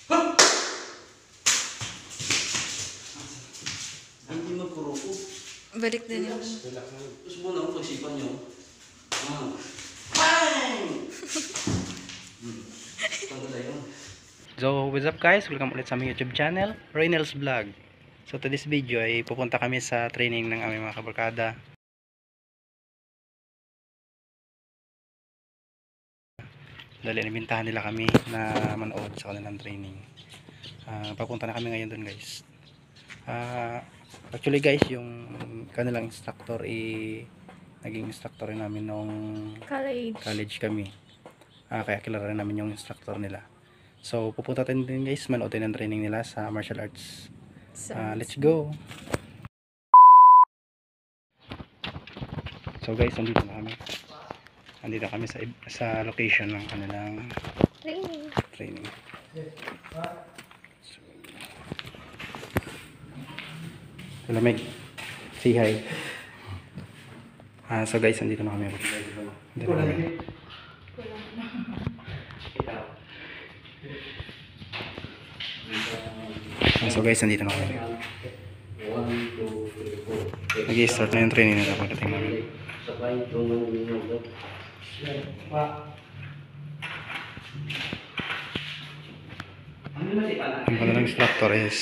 Hindi magkuruko. Balik din yun. Tapos muna ang pagsipan nyo. Bang! Pagkala yun. So, what's up guys? Welcome ulit sa aming YouTube channel, Reynolds Vlog. So, to this video ay pupunta kami sa training ng aming mga kabarkada. Dahil inimbitahan nila kami na manood sa kanilang training. Papunta na kami ngayon dun guys. Actually guys, yung kanilang instructor naging instructor rin namin nung college kami. Kaya kilala rin namin yung instructor nila. So pupunta tayo din guys, manood tayo ng training nila sa martial arts. Let's go! So guys, nandito na kami. Nandito kami sa location ng kanilang training. Hello Meg, say hi. So guys, nandito na kami. So guys, nandito na kami. Nag-i-start na yung training nila pagdating namin. Ang kanilang instructor is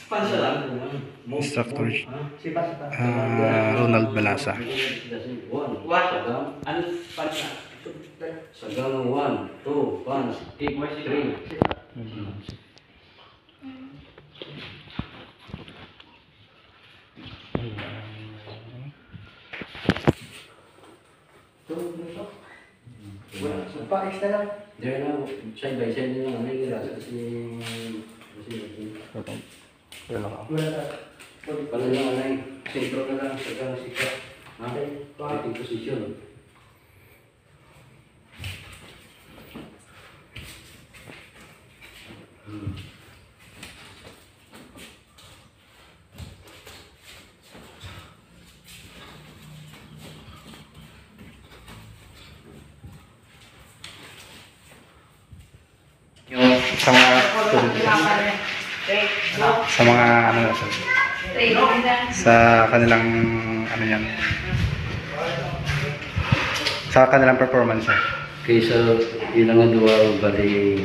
Ronald Balasa. Sagano 1, 2, 1, 2, 3. Pa-extra lang. There na, side by side na lang. Ano yung rasa kasi... Wala ka. Pala lang, anay. Sentro na lang. Sagano sikat. Fighting position. Sa mga ano sa kanilang ano yan, sa kanilang performance Kaysa ilang nga duwa bali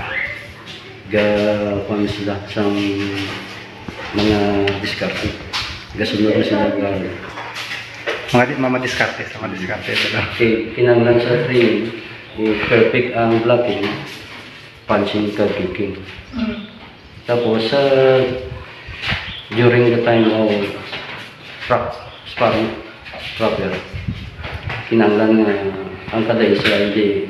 kung sila sa mga diskarte. Gasunod na sila mga diskarte Okay, kinanglan sa training, perfect ang blocking, punching, kicking. Tapos during the time of sparring proper, kinanglan nga ang kada isa hindi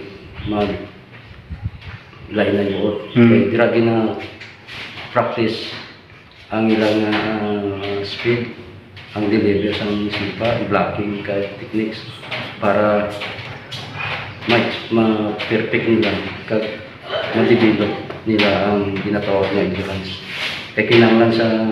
lain-lain yun. Kaya diragi na practice ang ilang speed, ang delivery sa sipa, blocking techniques para ma-perfect nila, ma-develop nila ang ginatawag na endurance. Kaya kinanglan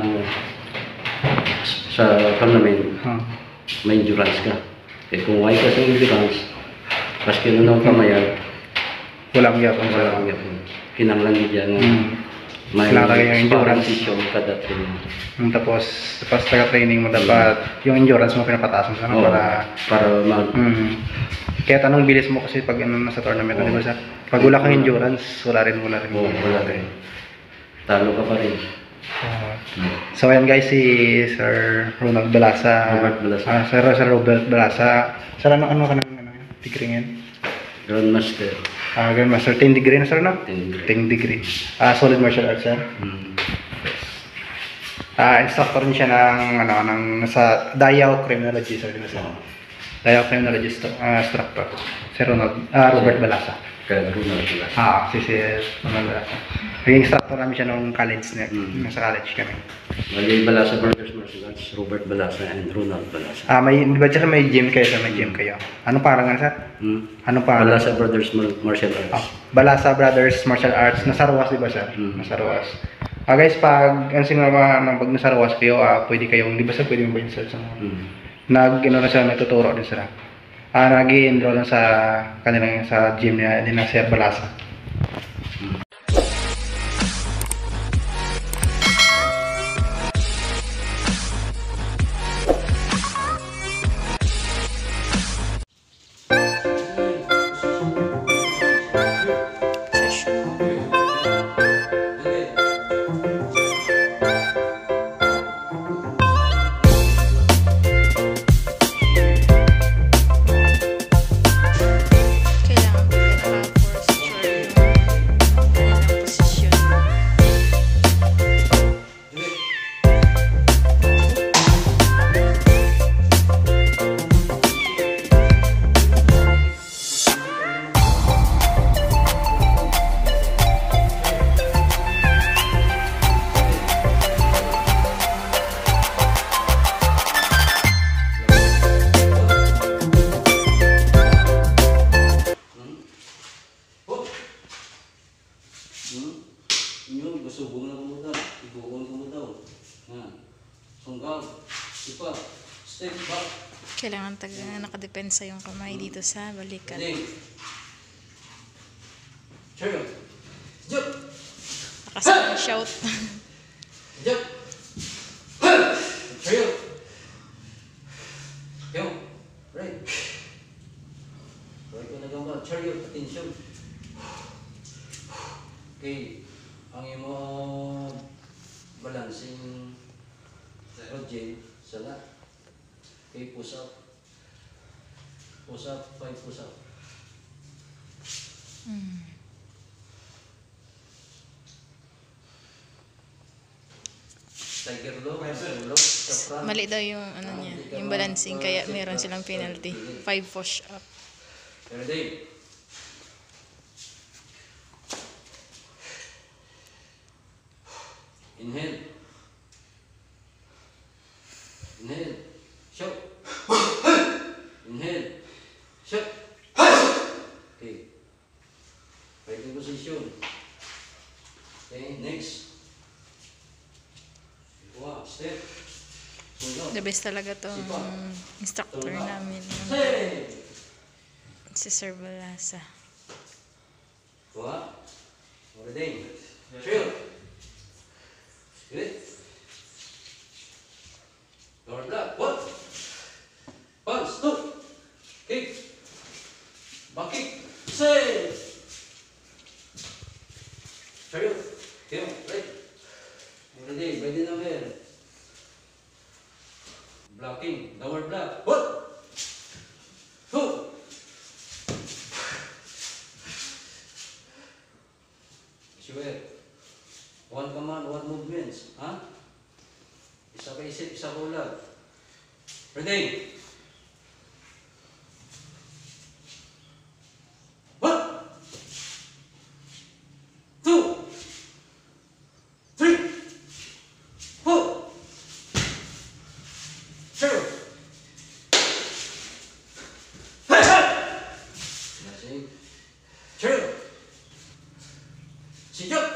sa tournament, may endurance ka. Kaya kung why ka sa endurance, paski na ng kamayan, walang yapon. Kinanglan niya na may endurance kada training. Tapos taga-training mo dapat yung endurance mo pinapataas mo sana para kaya tanong bilis mo kasi pag nasa tournament, di ba sir? Pag wala kang endurance, wala rin. Wala rin. Talo ka pa rin. So ayan guys, si Sir Ronald Balasa. Sir Robert Balasa. Sir, ano ka ng degree ngayon? Grandmaster. Grandmaster, 10 degree na sir, no? 10 degree. Solid martial arts, sir. Instructor rin siya ng nasa Dayao Criminology, sir, di ba sir? Dayao Criminology instructor. Sir Robert Balasa. Kaya Ronald Balasa. Si Ronald Balasa. Naging instructor namin siya nung college nasa college kami. Mali Balasa Brothers Martial Arts, Robert Balasa and Ronald Balasa. Di ba dyan may gym kayo, sir? May gym kayo. Anong pangalan, sir? Anong pangalan? Balasa Brothers Martial Arts. Balasa Brothers Martial Arts. Nasa Ruas, di ba sir? Nasa Ruas. Guys, pag nasa Ruas kayo, pwede kayong, di ba sir, pwede mo ba yun sir? Na sila, nagtuturo din sila. Nag-i-enroll lang sa kanilang sa gym niya, din na Sir Balasa. Inyo, gasubong na kumuta. Ibuon kumuta. Sunggab. Ipa. Step back. Kailangan nakadepensa yung kamay dito sa balikat. Ready. Cherio. Jump. Nakasama shout. Jump. Cherio. Yo. Right. Right ko na gambar. Cherio. Attention. Okay. Ang imo balancing routine sana. Okay, push up. Push up, 5 push up. Tiger low, low, chakra. Mali daw yung ano niya, yung balancing, kaya meron silang penalty. 5 push up. Ready? Inhale. Inhale. Shout. Inhale. Shout. Okay. Fighting position. Okay, next. Wow, step. The best talaga tong instructor namin. Hey! Si Sir Balasa. Wow. Ready? Chill. Good. Lower block. One. Punch. Two. Kick. Back kick. Say. Chill. Kill. Right. Ready. Ready na mer. Blocking. Lower block. One. Two. Sure. One command, one movements. Ha? Isa ka isip, isa ka ulag. Ready? One. Two. Three. Four. Zero. That's it. Zero. 시작!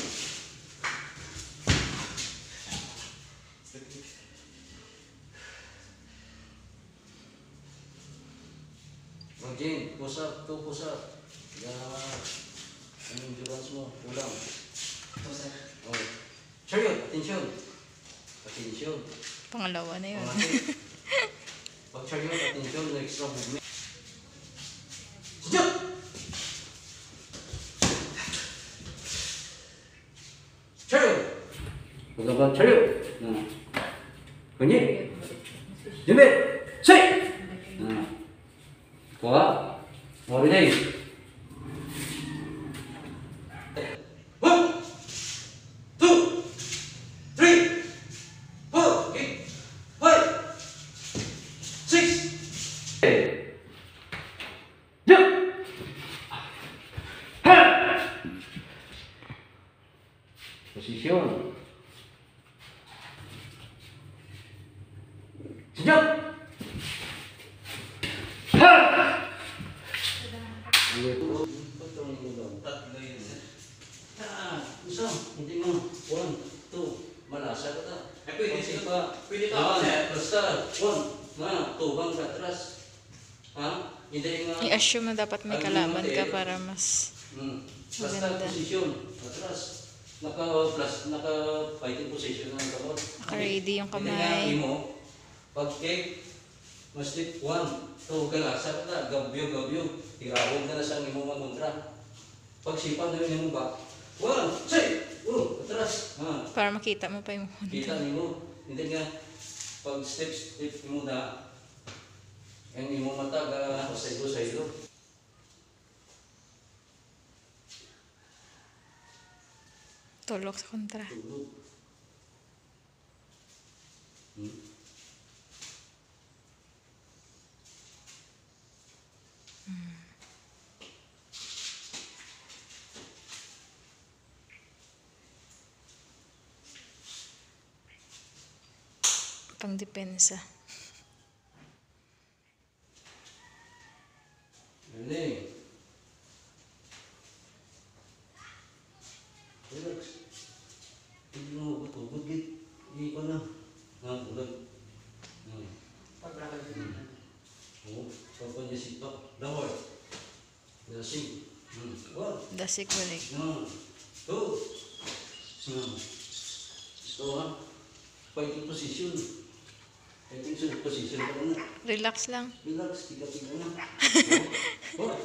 Again, push up, 2 push up. Ang endurance mo, kulang. Oh. Chariot, attention. Attention. Pangalawa na yun. Pag chariot, attention, next round movement. Sikat! Chariot! Pagkabang chariot. Kunyi. Jumit. Say! Kuha. More days. One, two, three, four, okay, 5, 6. Jump. Posisyon. Sejak. Hindi mo. 1, 2, malasa ka ta. Pwede ka. Basta. 1, 2, bang ka atras. Ha? Hindi nga. I-assume na dapat may kalaban ka para mas Basta maganda. posisyon. Atras. Naka-fighting position ng kamot. Naka-ready yung Hindi nga kamay. mo. Pag kick, mas 1, 2, galasa ka ta. Gabyo. Tirawag ka na sa imo maguntra. Pag sipan na yun yung back. 1, 2, atras. Para makita mo pa yung Kita nimo. Hindi nga pag step mo na ang imo mata ga sa ilo. tulok sa kontra. Tulog. Pang-depensa. Ready? Relax. Hindi mo hugot-hugot, git. Hindi ko na. Ulag. Oo, pagpan niya sipa. Downward. Dasing. One. Dasik balik. Two. So, fighting position. Fighting position ka na. Relax lang. Relax, tiga-tiga na. One.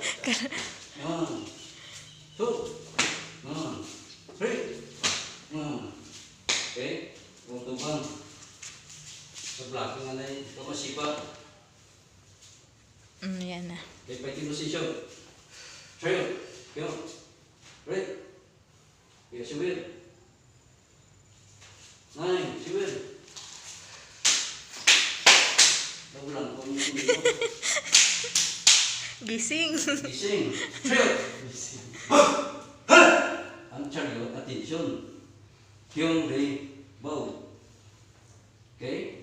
Two. Three. Okay. Tubang. Sa blocking na yun. Ito masipa. Yan na. Okay, fighting position. Trail. Go. Right. Yeah, she will. 9, she will. Nagulang ko yung hindi ko. Gising. Gising. Trail. Ang chariot, attention. Kyung Ray Bow. Okay?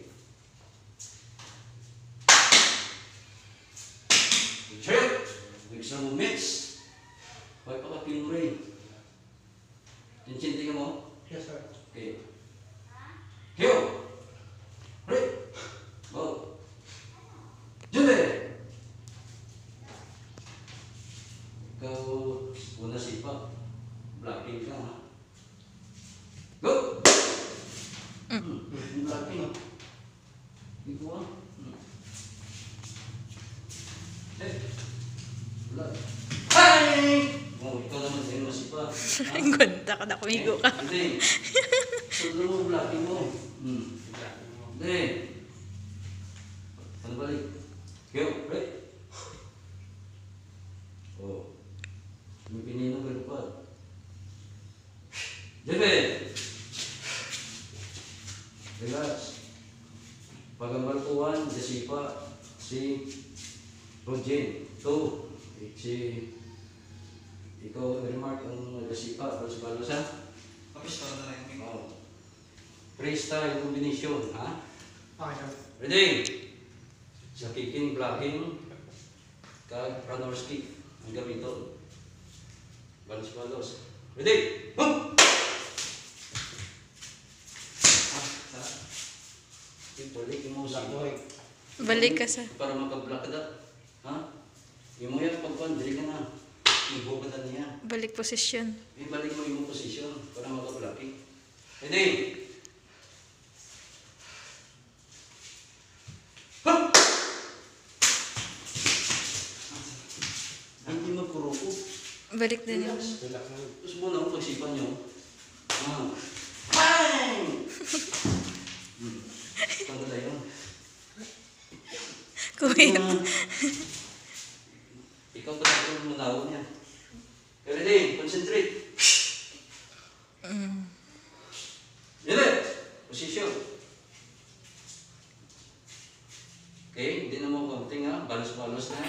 Trail. Extra movements. Hoy pa ka Kyung Ray. Tinsinti ka mo? Yes, sir. Okay. Kyung Ray Bow. Jude! Ikaw, una sipa. Blocking ka, ha? Go! Blocking. Ikaw, ha? Hey! Block. Hi! Oh, ikaw naman din masipa. Ang ganda ka na, kumigo ka. Hindi. Sulo mo, blocking mo. Hindi. Ano balik? Kyung, right? Oh. May pinino ka lupad. Jebe! Relax. Pagambalpuan, desipa, si Rodjin. Ito, si ikaw, remark ang desipa, balos-balos ha? Tapos para na lang yung Oh. Freestyle combination, ha? okay, sir. Ready? Sa kicking, blocking, kag runner's kick ang gamiton. Balos-balos. Ready? Boom! Sarap. Balik yung mo sa Balik ka sa... para makablock ka da. Ha? Yung mo yan, pagpan, dali ka na. Ibo ka na niya. Balik posisyon. Ibalik mo yung posisyon para makablocking. Ready? Hup! Hindi magkuruko. Balik din yun. Tapos muna ang pagsipan nyo. Bang! Tanda na yun. Kuwit. Ikaw talaga yung manaw niya. Ready? Concentrate. Ready? Position. Okay, hindi na mo kaunting ha. Balos-balos na.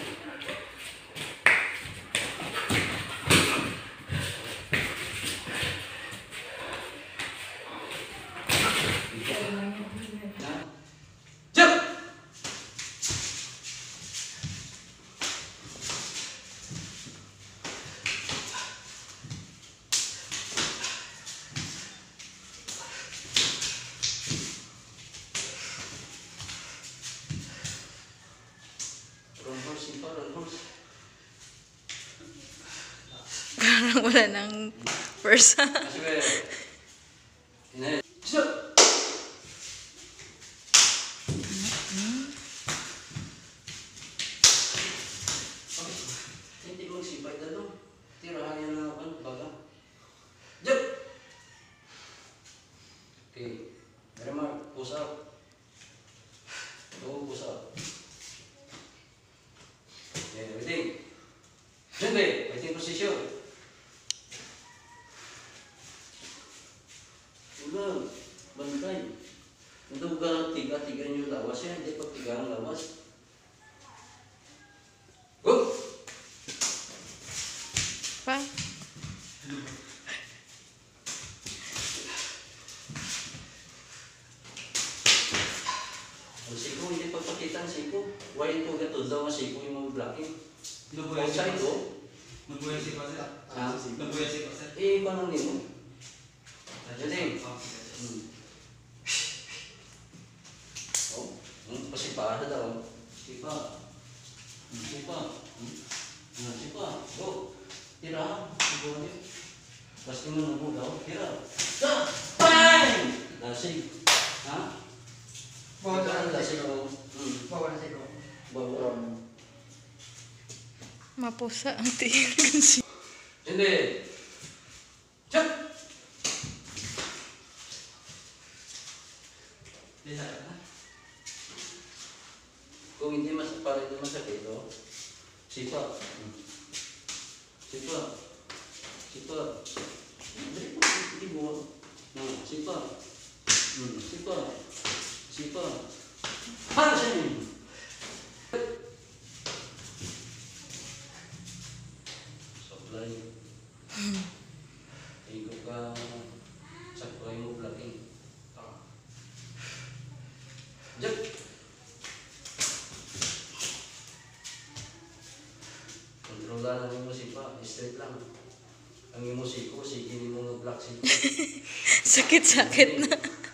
Jump! Run horse, ipa, run horse. Parang wala ng persa. Kasi ba, inay. Stop! Hindi magsipay na doon. Tirahan yan na ako, baga. Jump! Okay. Remar, push up. Go, push up. Okay, ready? Jump! Waiting position. Ulang, bantay. Hindi ka tiga-tiga yung lawas yan, hindi pa tiga ang lawas. Go! Pa? Ang siko, hindi pagpakita ang siko. Why ito gatod daw ang siko yung mga blocking? Nabuhay si Outside Pastor. ko? Nabuhay si Pastor. Ah, Nabuhay si Pastor. eh, paano nimo? Jadi. Oh, sige. Oh, pasipa na daw. Sipa. Sipa. Sipa. Go. Tira. Go. Pasti mo na mo daw. Tira. Sa! Bang! Dasig. Ha? Bawa na Dasig sa ko. Bawa na sa ikaw. Bawa. Mapusa ang tingin. Hindi. Chak! Bisa na. Kung hindi para hindi masakit, oh. Sipa. Sipa. Sipa. Hindi mo. No, sipa. Sipa. Sipa. Pansin! Supply. Ikot ka supply mo vlogging. Jep. Kontrolan ang musipa, straight lang. Ang musiko, sige ni mo nga black sipa. Sakit-sakit na.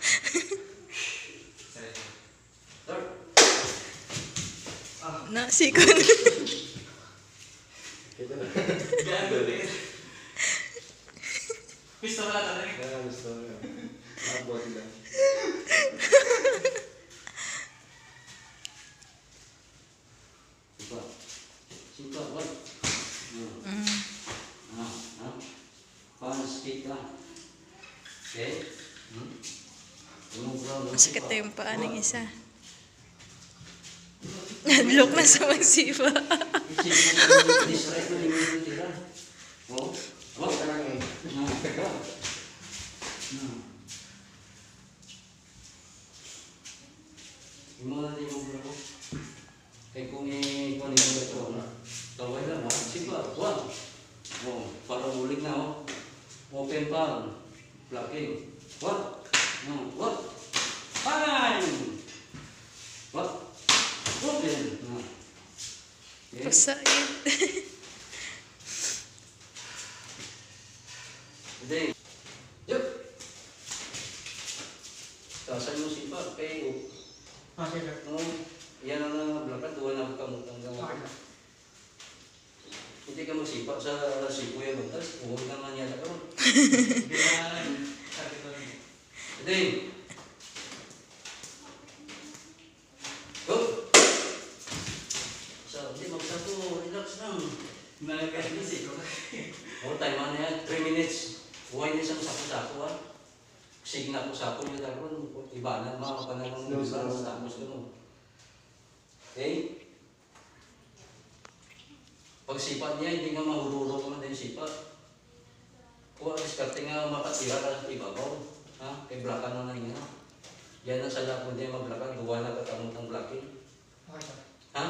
Start. Nasikon. Gago din. Pistol na talaga. Kaya gusto ko. Abot lang. Sipa. Sipa, what? Stick lang. Okay? Masakit na yung paa ng isa. Nadlock na sa magsipa. Disray ko yung tira. Oh? Oh? Ito lang eh. Yung mga natin yung ko. Kaya kung i-kunin mo ito, taway lang ha. Sipa, one. Oh, para ulit na oh. Open palm. Plucking. What? No, what? Fine! What? Open. No. Okay. Pasakit. Today. Yup. Tasan mo sipa, kayo. Ah, sige. No, yan ang belakang, dua na kamutang Okay gawin. na. Hindi ka magsipa sa sipuya bantas, huwag naman yan ako. Hindi na sakit na rin. Today. Go! So, hindi magsapo, relax lang. Nalagay na si ikaw. O, time na yan, 3 minutes. Huwag niya siyang sapo-sapo ha. Signa ko sapo niya daron, iba na mga panahon mo sa tapos ka mo. Okay? Pag sipa niya, hindi nga mahururo ka man din sipa. Kung diskarte nga makatira ka sa ibabaw, ha? Kay blakan mo na niya. Yan ang sada po niya magblakan, gawa na katamot ng blacking. Okay na. Ha?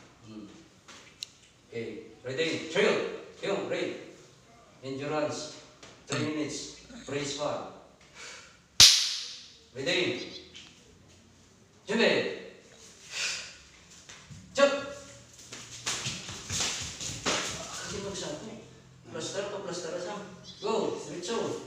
Okay, ready? Trail! Yung, ready? Endurance, 3 minutes, brace far. Ready? Jump! Jump! Kasi magsabi. Plaster ka, plaster ka sam. Go! Diretso!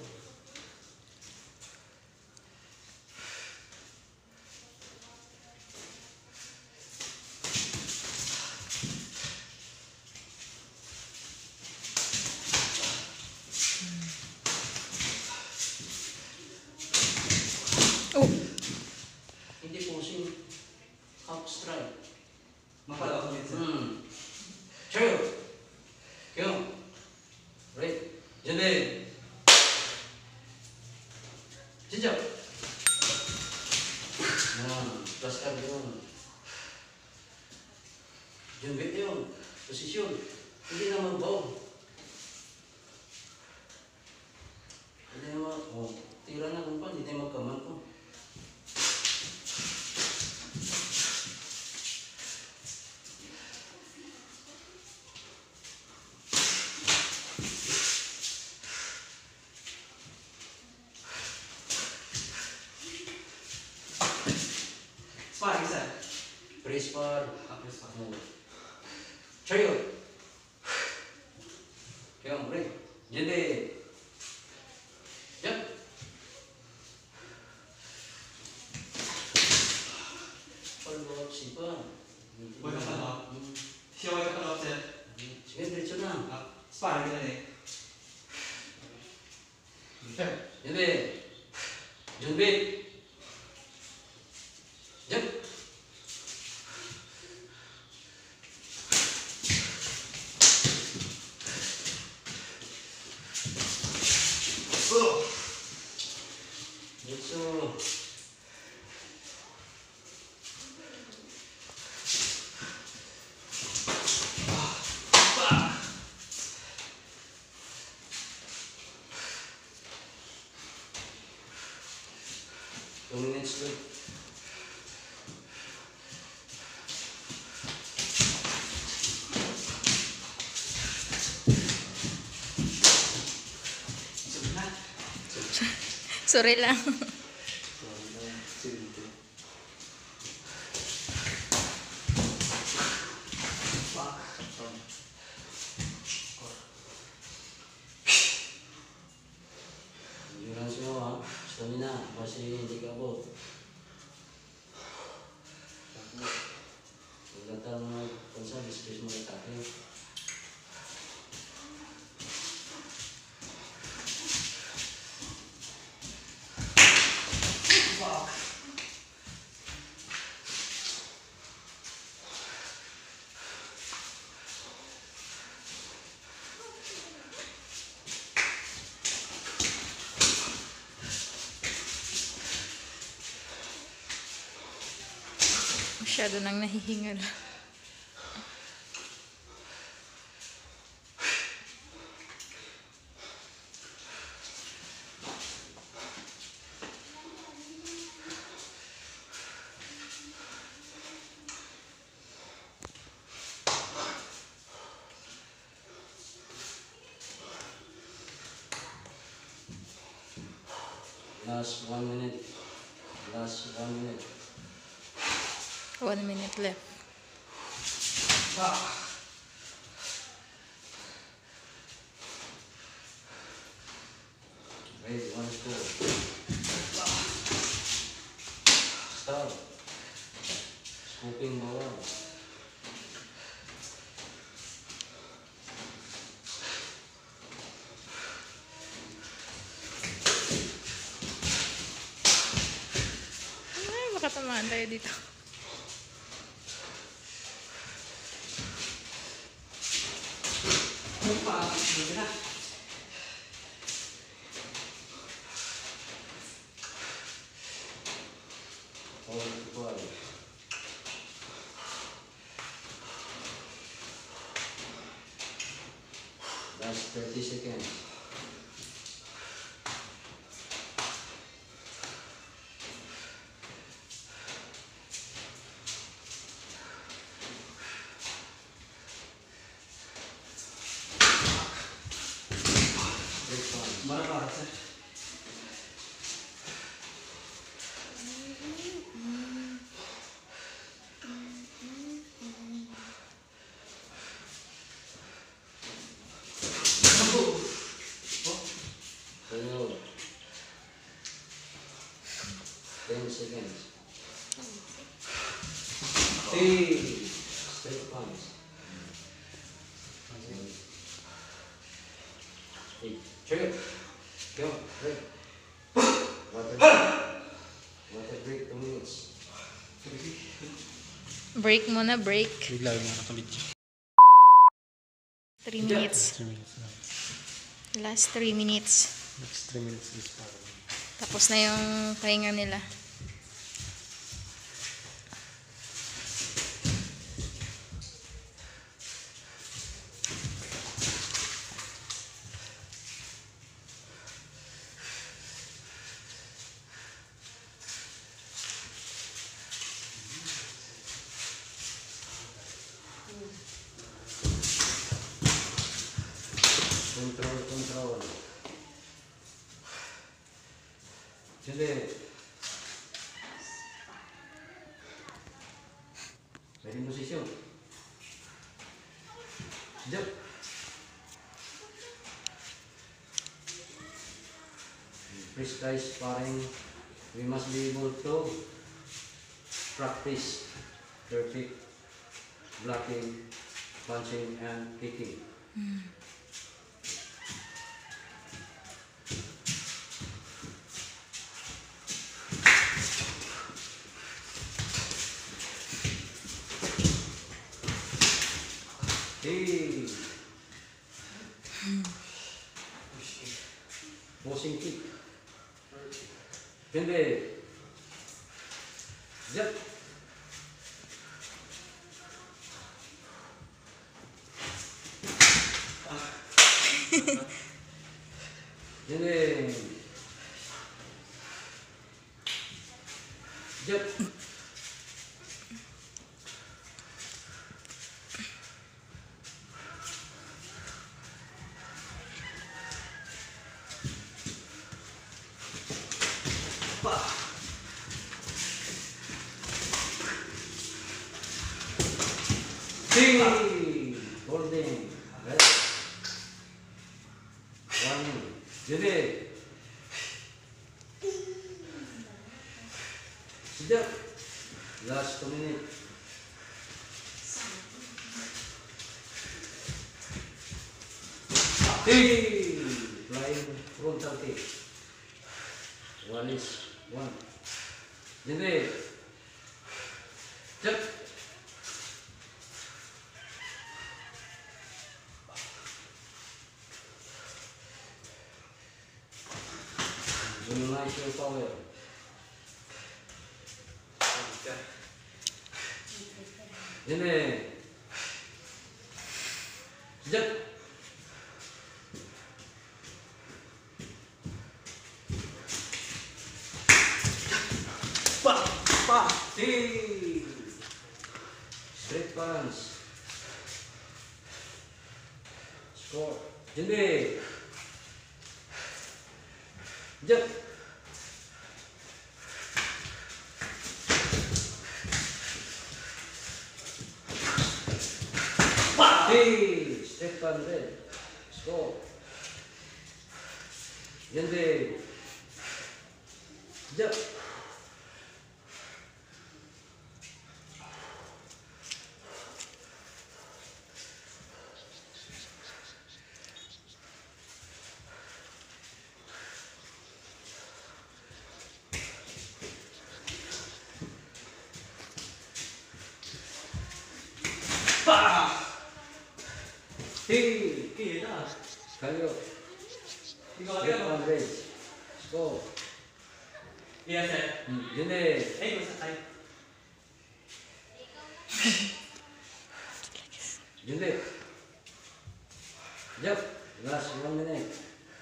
Oh, Hindi pushing. Half strike. Mapala ako dito. Trail! Yung. Right. Jump! Jump! Plus up yun. Jump yun. Posisyon. Hindi na magbaw. Hindi na mag... Oh, tira na kung pa. Hindi na magkaman ko. Sparring isa. Brace par. Press pa. Trail. Yung, right. Jump! Jump! Hindi. Junbit. Jump. Diretso. Dominance loop. Sabi na. Sorry lang. Silente. Endurance mo ha. Stamina. Kasi hindi ka abot. Maganda mo pansa. Displace mo atake. Masyado nang nahihingal. Last 1 minute. Last 1 minute. 1 minute left. Ready, 1 score. Start. Scooping bawal. Ay, makatamaan tayo dito. Sabi na. Hold it well. Last 30 seconds. Break time. Marah sir. Sunod. 10 seconds. Straight punch. 8. Trigger. Go. Break. Water. Water break 2 minutes. Break muna, break. Bigla yung mga kalit. 3 minutes. 3 minutes na. Last 3 minutes. Next 3 minutes is para. Tapos na yung pahinga nila. Control. Sige. Ready position. Jump. Precise sparring. We must be able to practice perfect blocking, punching, and kicking. Posing kick. Hindi. Jump. Hindi. Jump. Sing! Holding. Right. One. Jadi. Sejak. Last 2 minutes. Hey! Flying frontal kick. One is one. Jadi. Cek. Minimize your power. Ini. Sejak. Straight punch. Score. Jadi. Jump. Hey, step on red. Score. Yende. Jump. Hey, Kira. kayo. Ikaw Step ano? on red. Score. Iya, sir. Yende. Eh, masa tayo. Yende. Jump. Last 1 minute.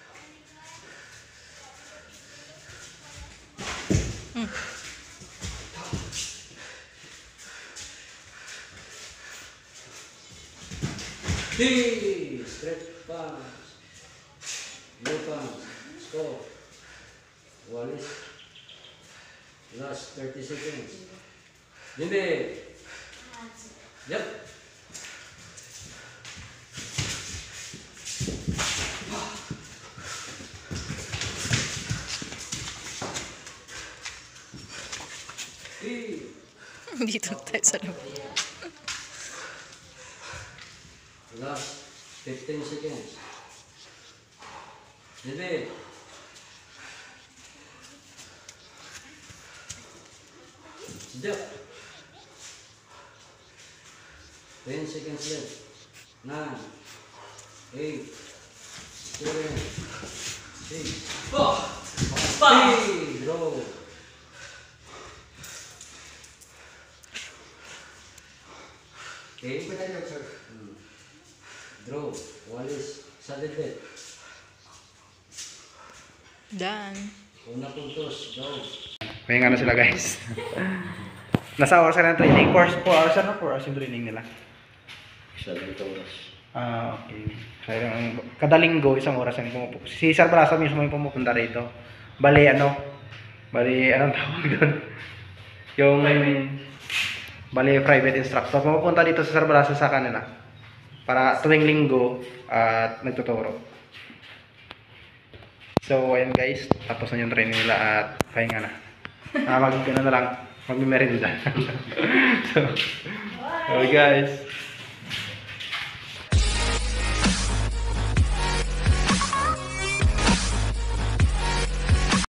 Hey, straight punch. Low punch. Score. Wallace. Last 30 seconds. Hindi. Yep. Hey. Dito tayo sa loob. Last 15 seconds. Hindi. Jump. 10 seconds left. 9, 8, 7, 6, Oh! 5, draw. Okay. Draw. Wallace. Sudden death. Done. Una puntos. Go. Pahinga na sila guys. Nasa oras ka ng training? 4 hours na 4 hours yung training nila. 7 oras. Ah, okay. Kaya kada linggo, isang oras ang pumupunta. Si Sir Brasa mismo yung pumupunta rito. Bali, anong tawag doon? Yung, bali, private instructor. Pumupunta dito sa Sir Brasa sa kanila. Para tuwing linggo, at nagtuturo. So, ayun guys. Tapos na yung training nila at pahinga na. Mag-merinda. So, okay guys.